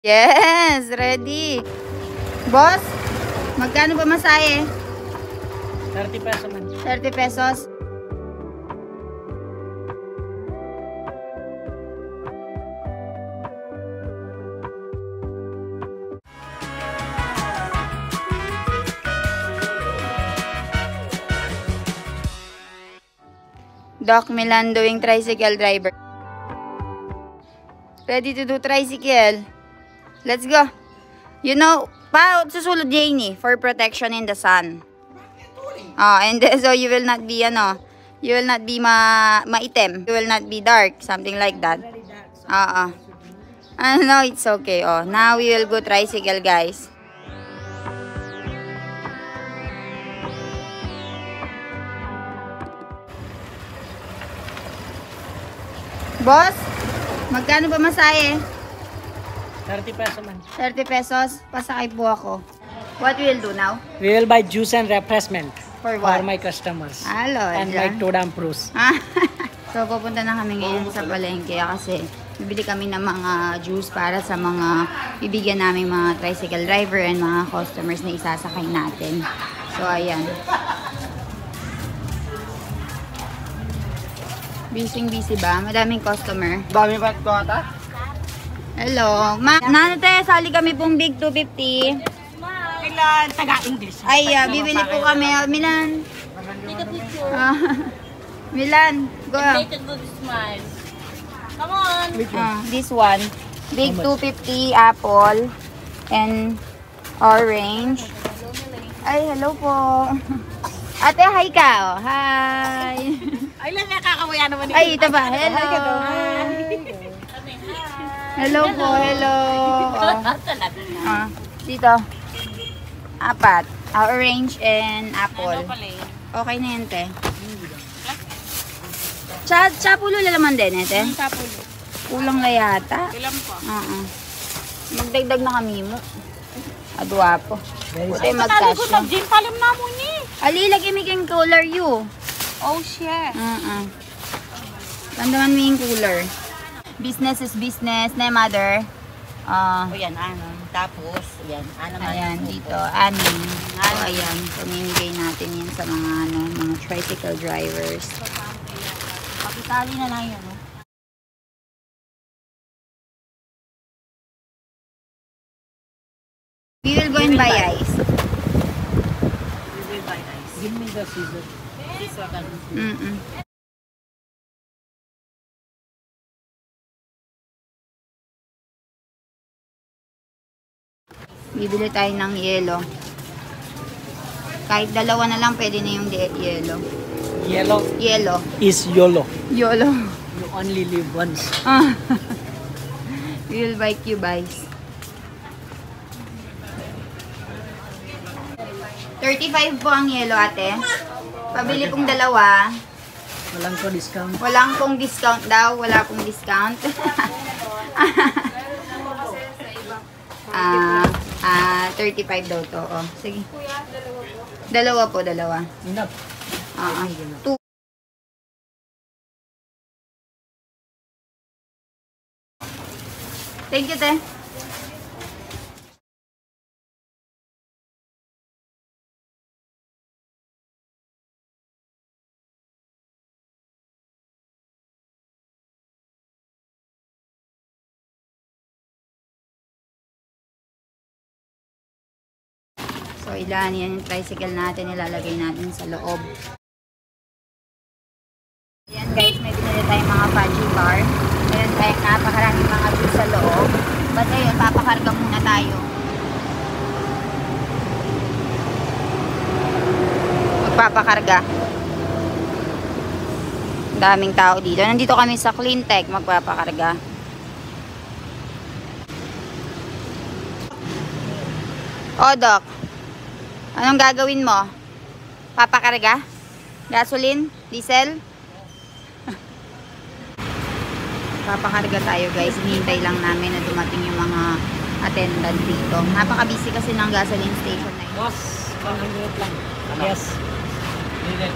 Yes, ready. Boss, magkano ba masahe? 30 pesos man. 30 pesos. Doc Milan doing tricycle driver. Ready to do tricycle. Let's go. You know, susulod Janie for protection in the sun. And so you will not be, you will not be maitim. You will not be dark, something like that. No, it's okay. Oh, now we will go tricycle, guys. Boss, magkano ba masahe? 30 pesos man. 30 pesos. Pasakay po ako. What we will do now? We will buy juice and refreshment For what? for my customers. Hello, and my Todam Pros. So, pupunta na kami ngayon sa palengke kasi bibili kami ng mga juice para sa mga bibigyan namin mga tricycle driver and mga customers na isasakay natin. So, ayan. Busy ba? Madaming customer. Dami pa ito ata? Hello. Nanate, sali kami pong big 250. Kailan taga-English? Ay, bibili po kami. Milan. Take a picture. Milan, go. Make a good smile. Come on. This one. Big 250 apple and orange. Ay, hello po. Ate, hi ka. Oh. Hi. Ay, lang nakakawaya naman. Ay, ito ba? Hello. Hello po, hello. Dito. 4. Orange and apple. Okay na yan, te. Chapulo lalaman din, te. Chapulo. Kulang na yata. Ilan po? Magdagdag na kami mo. Adwa po. Buti Ay, magkasya. Jim, palim na mo ni. Ali, lagi may kang cooler you. Oh, shit. Tandaman mo yung cooler. Business is business, na mother. O yan, tapos, yan, Ayan, dito, anin. So, ayan, pamimigay natin yan sa mga, mga tricycle drivers. Pakitali na lang yan, We will go and buy ice. We will buy ice. Give me the scissors. This one. Bibili tayo ng yelo. Kahit dalawa na lang, pwede na yung yelo. Yellow is YOLO. YOLO. You only live once. We will buy cube ice. 35 po ang yelo, ate. Pabili pong dalawa. Walang ko discount. Walang pong discount daw. Wala pong discount. 35 daw to. Oh, sige. Dalawa po, dalawa. Enough. 2. Thank you, te. So, ilan yan yung tricycle natin, ilalagay natin sa loob. Ayan guys, may binili tayong mga fudgy bar. Meron tayong napakaraming mga juice sa loob. But ayun, papakarga muna tayo. Magpapakarga. Daming tao dito. Nandito kami sa Cleantech, magpapakarga. O, Doc. Anong gagawin mo? Papakarga? Gasoline? Diesel? Papakarga tayo guys. Hinihintay lang namin na dumating yung mga attendant dito. Napaka-busy kasi ng gasoline station na yun. Boss, 100 lang. Yes. Needed.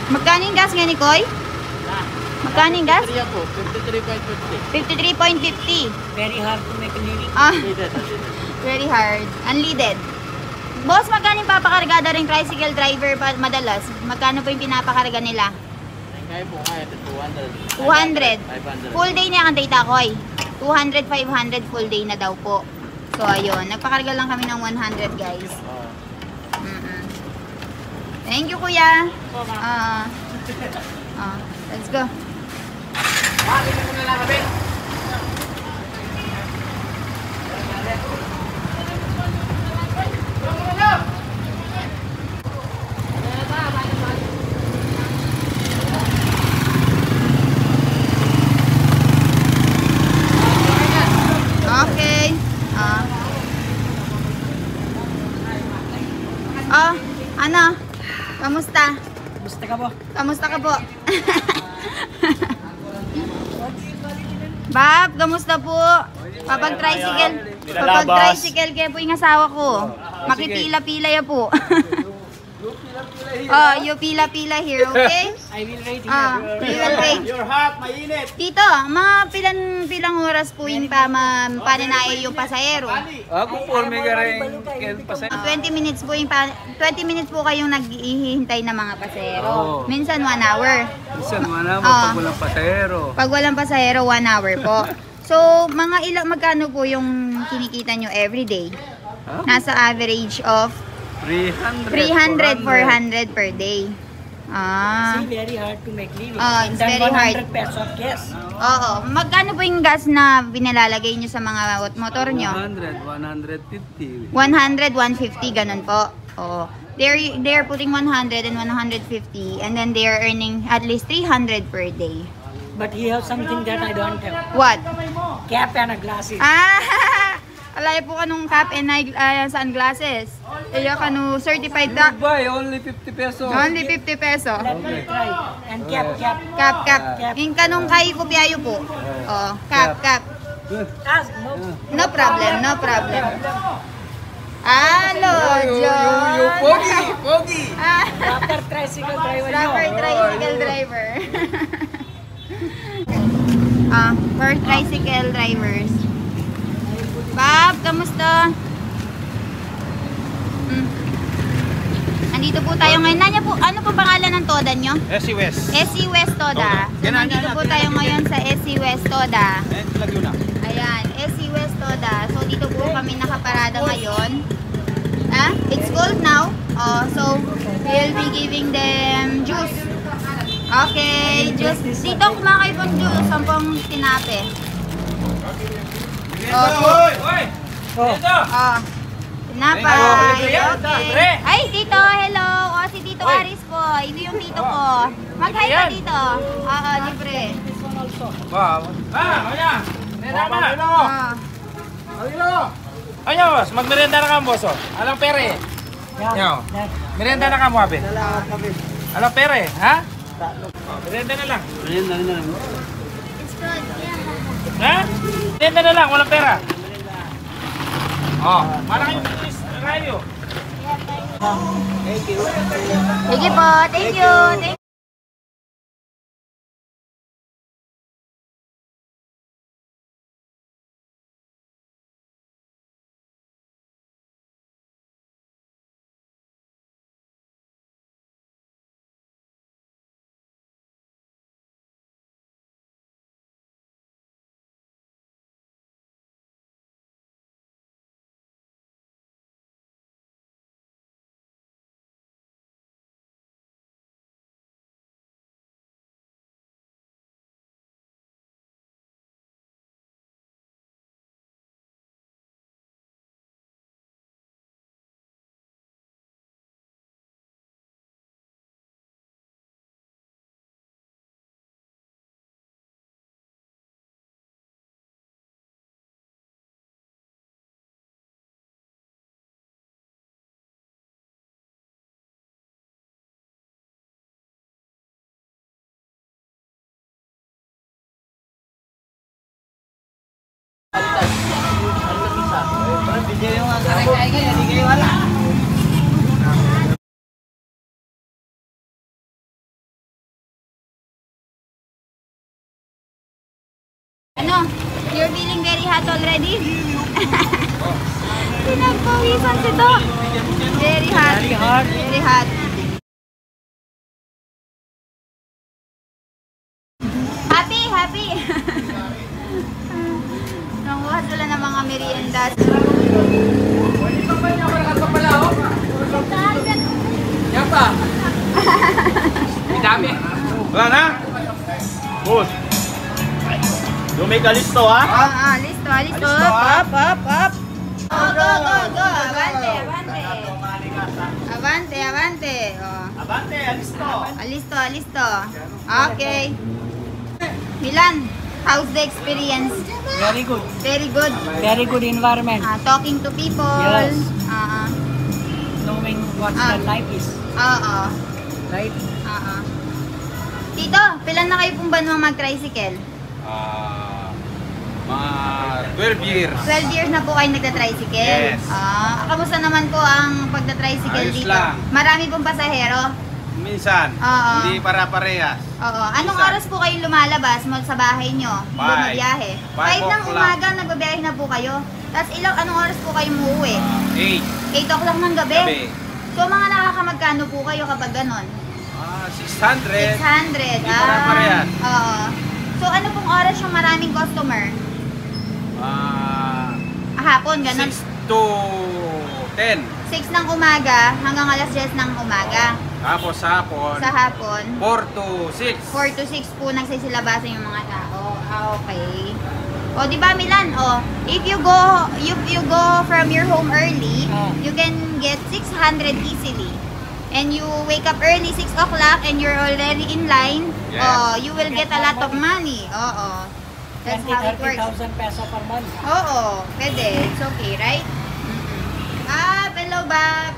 Magkano yung gas nga ni Koy? Magkano yung gas? 53.50. 53.50. Very hard to make a living. Ah, very hard. Unleaded. Boss, magkano yung papakargada rin tricycle driver madalas? Magkano po yung pinapakarga nila? Kaya po, kaya 200. 200. 500. Full day na ang Tita Koy. 200, 500 full day na daw po. So, ayun. Nagpakarga lang kami ng 100, guys. Thank you, kuya. Let's go. Okay. Ano? Kamusta? Gusto ka po? Kamusta ka po? Bab, kamusta po? Papag-tricycle kaya po yung asawa ko. Makipila-pila ya po. You pila-pila here, okay? I will wait here. We will wait. You're hot, mainit. Tito, mga pilang oras po yung paninaya yung pasahero? Ako po, may garing pasay. 20 minutes po 20 minutes po kayong naghihintay ng mga pasahero. Minsan 1 hour. Minsan, mana mo, Ah. pag walang pasahero. Pag walang pasahero, 1 hour po. So, magkano po yung kinikita nyo everyday? Nasa average of 300, 400 per day. See, very hard to make living. It's And then very hard. 100 pesos of gas. Oo. Magkano po yung gas na binalalagay nyo sa mga motor nyo? 100, 150. 100, 150, ganun po. Oo. They're putting 100 and 150 and then they're earning at least 300 per day. But he has something that I don't have. What? Cap and a glasses. Alay po kanong cap and sunglasses. Kaya kanu certified na. Buy, only 50 pesos. Only 50 peso. Let me try. And cap. Cap. Yung kanong kay kupiayo po. Oh, cap. Good. Ask, no. No problem. Hello, John. You pogi. Proper tricycle driver Proper nyo. tricycle driver. For tricycle drivers. Bob, kamusta? Nandito po tayo ngayon. Ano po pangalan ng Toda nyo? SC West. SC West Toda. So, nandito po tayo ngayon sa SC West Toda. Ayan, SC West Toda. So, dito po kami nakaparada ngayon. It's cold now. So, we'll be giving them juice. Okay, juice. Dito kumakay pong juice. Sampung tinape. Tinapay. Okay. Ay, Tito. Hello. Si Tito Aris po. Ito yung Tito ko. Mag-hi ka, Tito. Libre. Ayo, boss, magmerenda na ka, boss. Alang pere. Yo. Merenda na ka mo, abe. Alang pere, ha? Merenda na lang. Ha? Merenda na lang, walang pera. Malaki yung business radio. Sige po. Thank you. hot already? Pinagpawisan si Doc. Very hot. Very hot. Very hot. Happy, happy. Nanguha sila ng mga meriendas. Yan pa. Ang dami. Wala na? Boss. Yung may kalisto ha? Listo, listo. Up, up, up. Oh, go, go, go. Avante, avante. Avante, avante. Oh. Abante, alisto. Alisto, alisto. Okay. Milan, how's the experience? Very good. Very good. Very good environment. Talking to people. Yes. Knowing what the life is. Oo. Right? Oo. Tito, pilan na kayo pong ba naman mag-tricycle? Mga 12 years. 12 years na po kayo nagta-tricycle? Yes. Kamusta naman po ang pagta-tricycle Ayos dito? lang. Marami pong pasahero? Minsan, Oo. hindi para-parehas. Oo. Anong Minsan. oras po kayo lumalabas sa bahay nyo? Bumabiyahe? 5 ng 5 umaga, nagbabiyahe na po kayo. Tapos anong oras po kayo umuwi? 8 8. o'clock ng gabi? Gabi. So mga nakakamagkano po kayo kapag ganon? 600. 600. Hindi para-parehas. Oo. So ano pong oras yung maraming customer? Hapon, ganon? 6 to 10. 6 ng umaga hanggang alas 10 ng umaga. Tapos sa hapon, Sa hapon, 4 to 6. 4 to 6 po nagsisilabasan yung mga tao. Okay. O, di ba Milan? O, if you go from your home early, you can get 600 easily. And you wake up early, 6 o'clock, and you're already in line, Yes. you will get a lot of money. Oo. That's how it works. 30,000 peso per month. Oo, pwede. It's okay, right? Hello, Bob.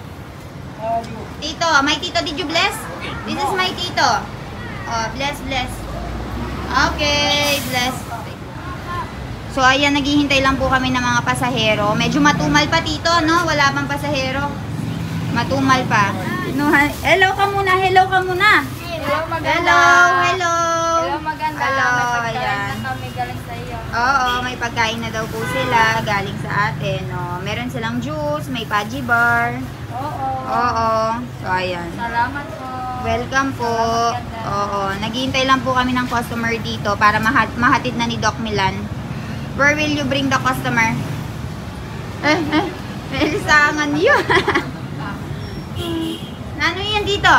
Tito, my tito, did you bless? This is my tito. Oh, bless, bless. Okay, bless. So, ayan, naghihintay lang po kami ng mga pasahero. Medyo matumal pa, tito, no? Wala pang pasahero. Matumal pa. No, hello ka muna, hello ka muna. Hello, maganda. Hello, hello. Hello, maganda. Hello, May pagkain ayan. na kami galing sa iyo. Oo, may pagkain na daw po sila galing sa atin. Oh, meron silang juice, may Paji bar. Oo. Oo. So, ayan. Salamat po. Welcome po. Oo. Naghihintay lang po kami ng customer dito para mahatid na ni Doc Milan. Where will you bring the customer? Nalisangan yun. Ano yan dito?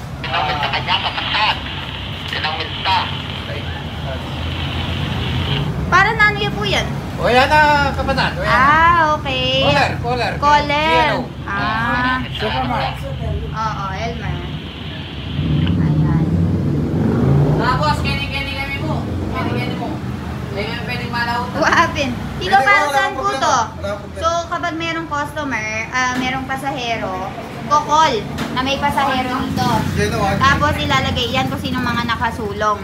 Para nano yan po yan? O yan na, kapatid. O yan. Okay. Caller. Caller. Yellow. Superman. Oo, Elmer. Ayan. Tapos, kini-kini kami mo. Kini-kini mo. Pwede malaw. What happened? Tito, para saan po to? So, kapag merong customer, merong pasahero, ko-call na may pasahero dito. Tapos, ilalagay yan kung sino mga nakasulong.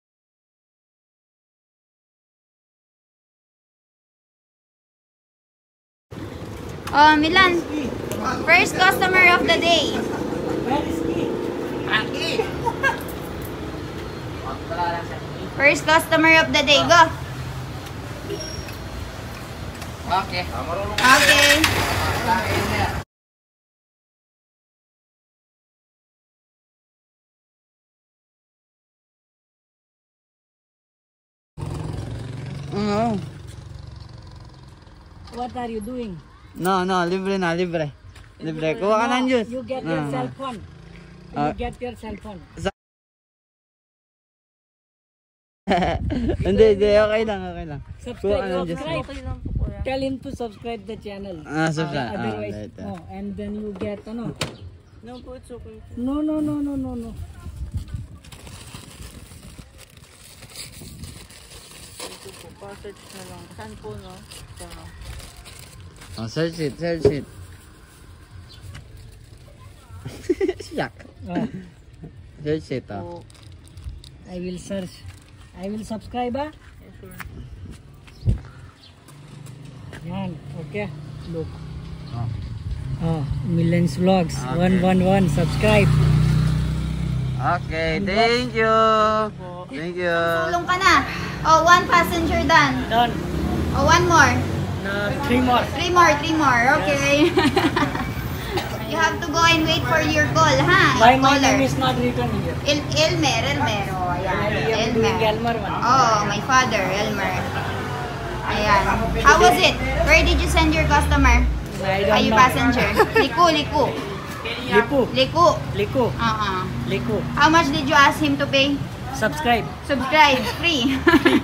Oh, Milan. First customer of the day. First customer of the day. Go. Okay. Okay. What are you doing? No, libre na, libre. Libre. Kuha ka ng juice. You get your cell phone. You get your cell phone. Hindi, okay lang. Kuha ka ng juice. Subscribe. Tell him to subscribe the channel. Subscribe. Otherwise, Later. and then you get, ano? No po, it's okay. No. Ito po, pa-search na lang. Saan po, no? Search it. Shock. Search it, oh. I will search. I will subscribe, ah? Yes, sir. Yan, okay. Look. Millions Vlogs. Okay. 111. Subscribe. Okay, thank you. Thank you. Tulong ka na. Oh, one passenger done. Done. Oh, one more. Three more. Three more. Okay. You have to go and wait for your call, ha? My Caller. name is not written here. Elmer. Oh, ayan. Elmer man. Oh, my father, Elmer. Ayan. How was it? Where did you send your customer? I Are don't you know. passenger? Liku. Liku. How much did you ask him to pay? Subscribe. Subscribe. Free.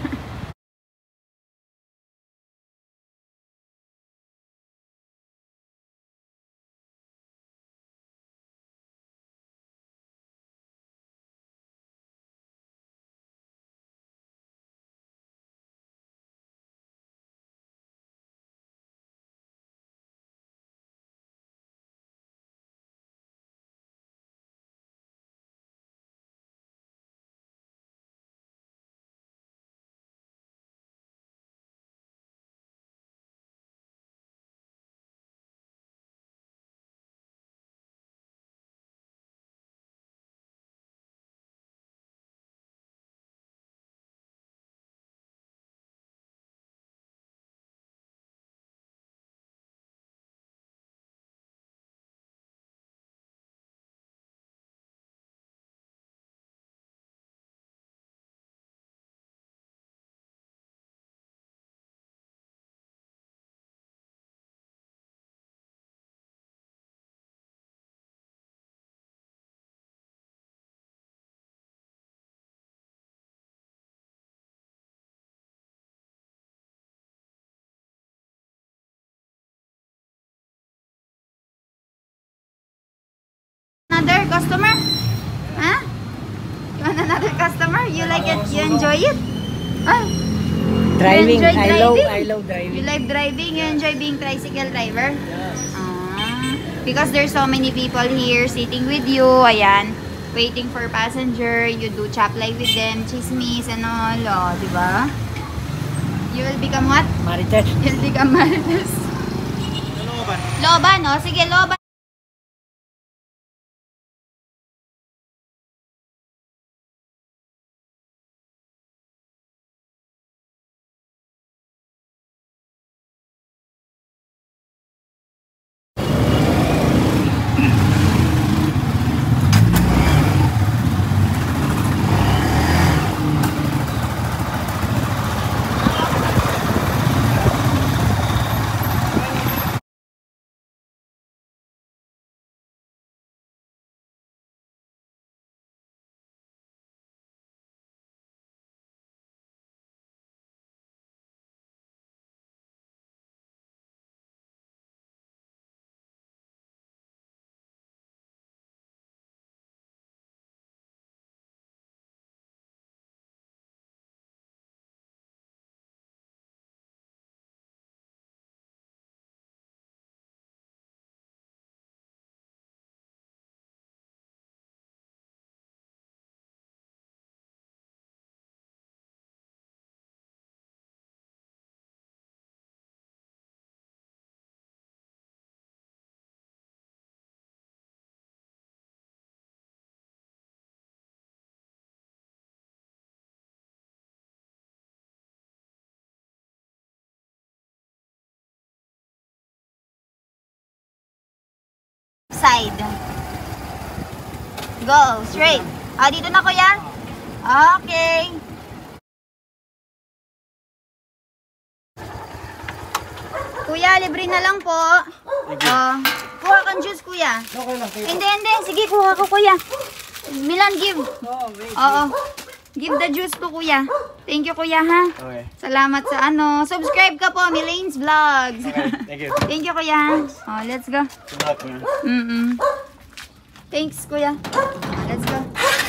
Another customer? Huh? You want another customer? You like it? You enjoy it? Ah, Driving. You enjoy I driving? love driving. You like driving? You enjoy being tricycle driver? Because there's so many people here sitting with you. Ayan. Waiting for passenger. You do chop life with them. Chismis and all. Oh, diba? You will become what? Marites. You'll become marites. Loban, oh. Sige, loban. Side. Go, straight. Ah, dito na kuya? Okay. Kuya, libre na lang po. Kuha kang juice, kuya. Hindi. Sige, kuha ko, kuya. Milan, give. Oo. Give the juice to kuya. Thank you, kuya, ha? Okay. Salamat sa ano. Subscribe ka po, Milane's Vlogs. Okay, thank you. Thank you, kuya. Oh, let's go. Good luck, man. Thanks, kuya. Let's go.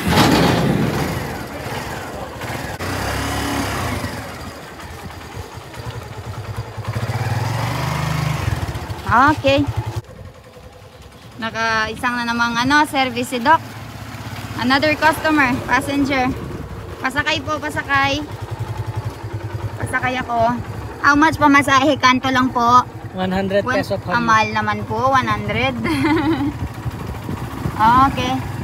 Okay. Naka-isang na namang service si Doc. Another customer, passenger. Pasakay po, pasakay. Pasakay ako. How much pamasahe? Kanto lang po. 100 peso. Mahal naman po, 100. Okay.